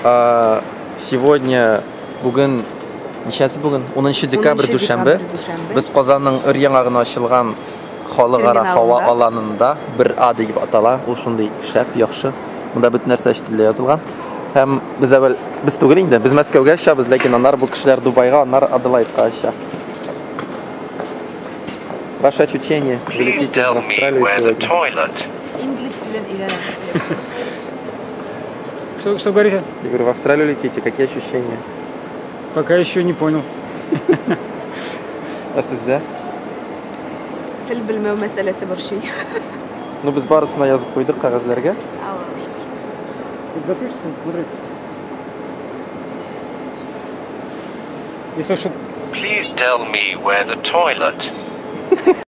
Сегодня бүгін нешесі бүгін? 10 декабрь душанбе. Біз Қазанның өр-яңағына ашылған халықара хава алаңында бір А деп атала. Ол шундай шәп, яхшы. Мұнда бүтін нәрсе тілде жазылған. Һәм біз түгел инде, біз Мәскәүгә ашабыз, ләкин аннар бу кешеләр Дубайга, аннар Аделаидка аша. Ваше учение. Please tell me where the toilet. Инглиз телен өйрәнәм. Что говорите? Я говорю, в Австралию летите, какие ощущения? Пока еще не понял. А сездә? Тел белмәү мәсьәләсе бер шей. Ну без барысына язып куйдык кагазларга. Запишите, смотри. Если что... Please tell me where the toilet.